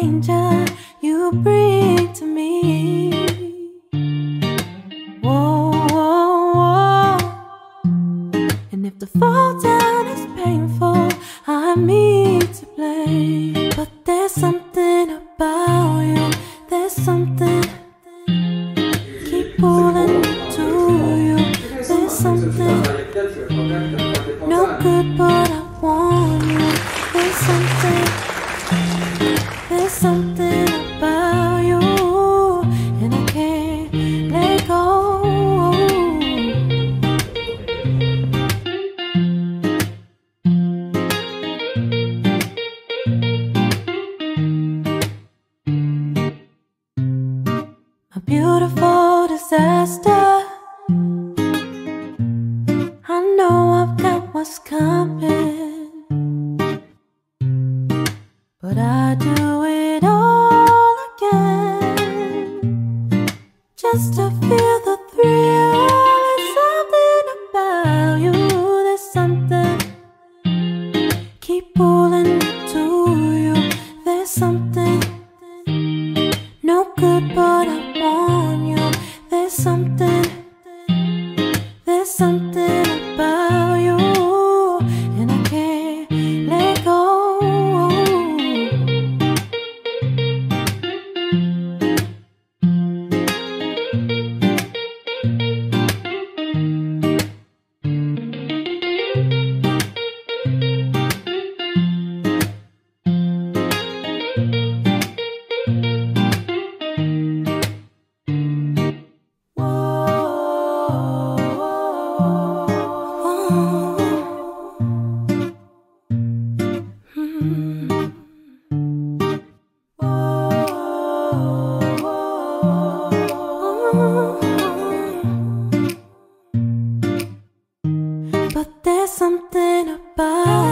danger you bring to me. Whoa, whoa, whoa. And if the fall down is painful, I'm me to blame. But there's something about you, there's something keep pulling me to you. There's something no good, but I want you. There's something about you, and I can't let go. A beautiful disaster. I know I've got what's coming, but I do it all again, just to feel the thrill. There's something about you, there's something keep pulling me to you. There's something no good, but I want you. There's something about you, and I can't let go. But there's something about